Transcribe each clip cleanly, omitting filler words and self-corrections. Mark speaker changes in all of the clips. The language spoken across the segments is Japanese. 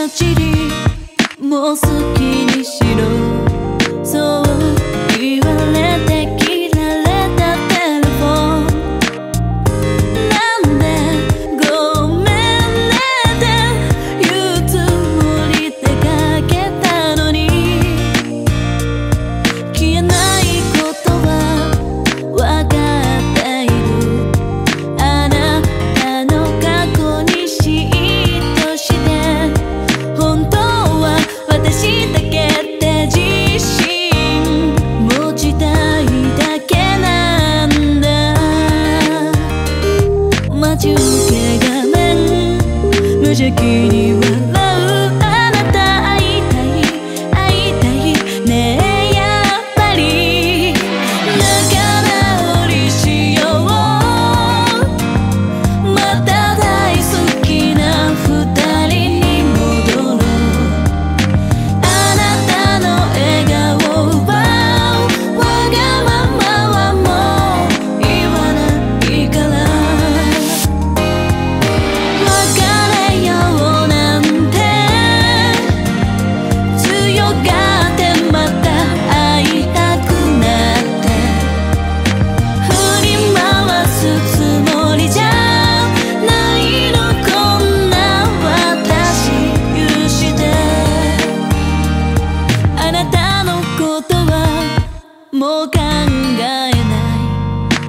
Speaker 1: 街にもう好きにしろ、そう言われて切られたテレフォン。なんでごめんねって言うつもりでかけたのに、消えないことはわかっている。あなたの過去に嫉妬して、本当は私だけって自信持ちたいだけなんだ。待ち受け画面無邪気に笑うあなた、会いたい会いたいねえ、やっぱり仲直りしよう。また大好きな二人に戻ろう。あなたの笑顔を奪うわがままはもう言わないから。別れようなんて強がってまた会いたくなって、振り回すつもりじゃないの、こんな私許して。あなたのことはもう考えない、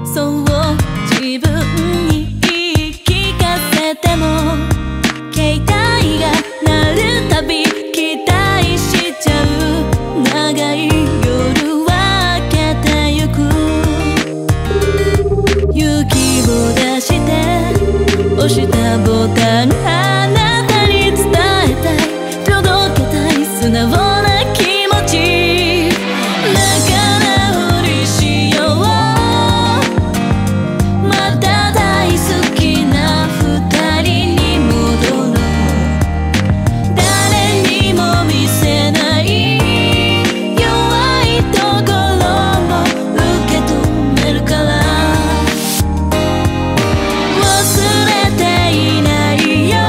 Speaker 1: そう自分に言い聞かせても、携帯が鳴るたび期待しちゃう。長い夜は明けてゆく。勇気を出して押したボタン、あなたに伝えたい、届けたい素直な気持ち。仲直りしよう。また大好きな二人に戻ろう。誰にも見せない弱いところも受け止めるから。忘れていないよ、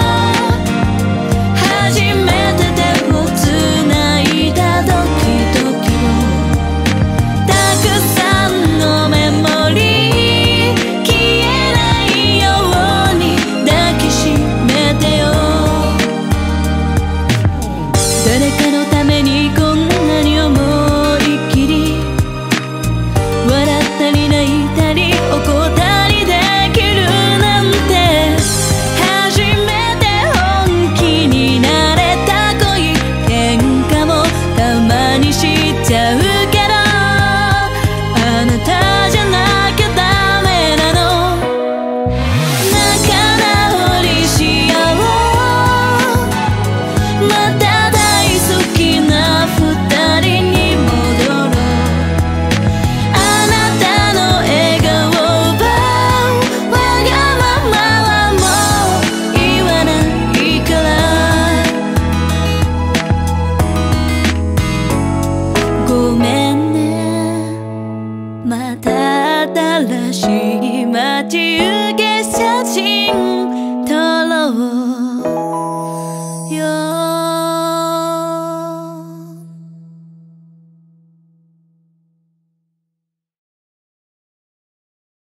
Speaker 1: 初めて手をつないだドキドキを。たくさんのメモリー消えないように抱きしめてよ。誰かのためにこんなに思いっきり笑ったり泣いたり怒ったりできるなんて、初めて本気になれた恋。喧嘩もたまにしちゃうけど、あなたじゃなきゃダメなの。仲直りしよう。また大好きな二人に戻ろう。あなたの笑顔を奪うわがままはもう言わないから。ごめんね、また新しい街行